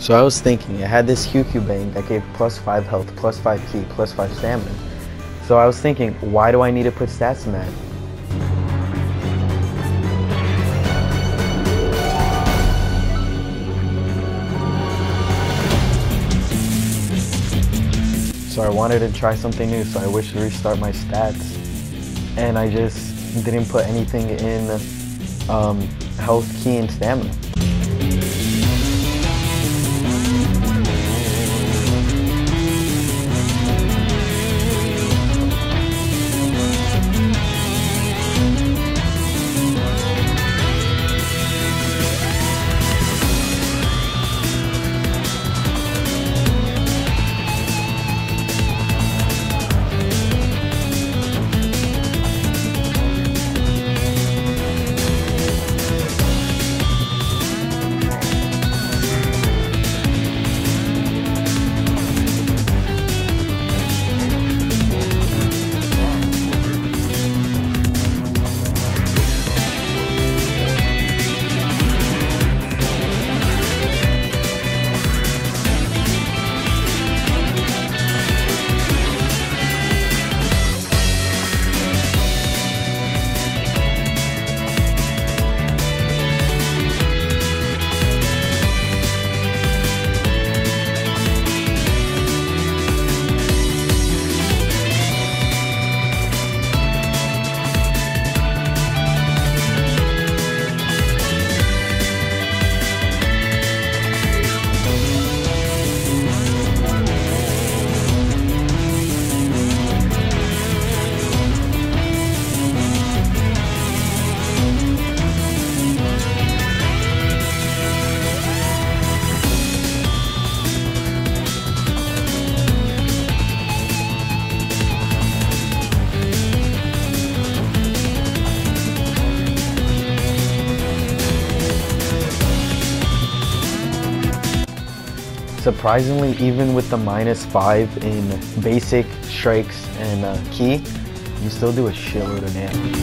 So I was thinking, I had this Hyukyu that gave plus 5 health, plus 5 ki, plus 5 stamina. So I was thinking, why do I need to put stats in that? So I wanted to try something new, so I wished to restart my stats. And I just didn't put anything in health, ki, and stamina. Surprisingly, even with the -5 in basic, strikes, and ki, you still do a shitload of damage.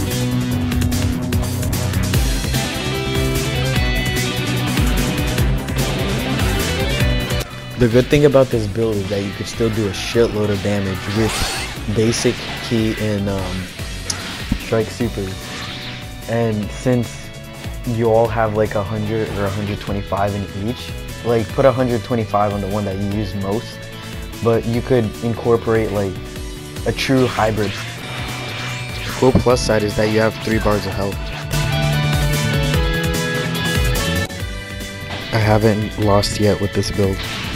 The good thing about this build is that you could still do a shitload of damage with basic, ki, and strike supers. And since you all have like 100 or 125 in each, like put 125 on the one that you use most, but you could incorporate like a true hybrid. The cool plus side is that you have 3 bars of health. I haven't lost yet with this build.